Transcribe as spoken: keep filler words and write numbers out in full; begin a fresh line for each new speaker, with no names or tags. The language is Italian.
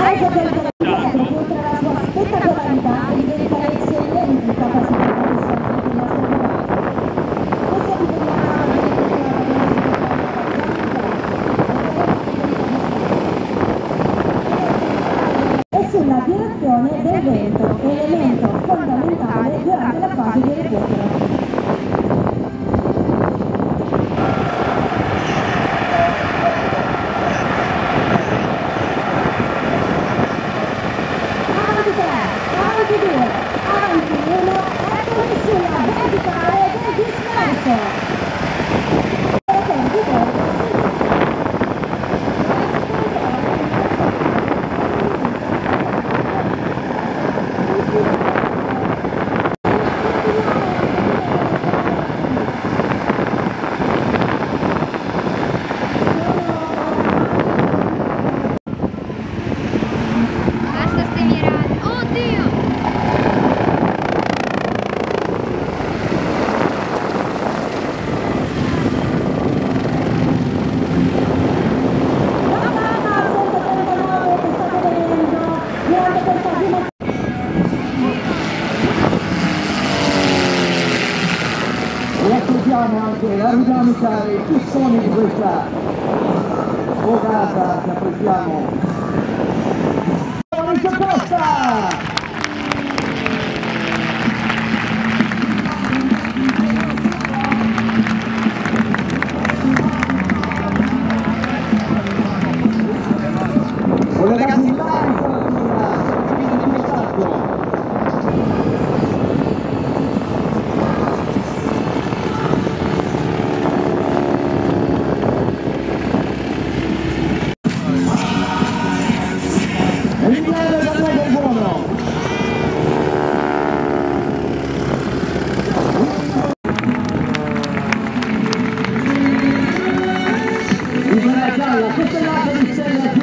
Giorgio del Teatro, che oltre alla sua spettacolarità evidenzia le eccellenti capacità professionali del nostro ragazzo. Questo e sulla direzione del vento, elemento fondamentale durante la fase di recupero. Avanti due, avanti uno, eccoci sulla verticale del discorso.
Riaccordiamo anche la dinamica dei pistoni di questa fogata che apprezziamo. Maurizio Costa! Collegati in live con il messaggio. Questa è la di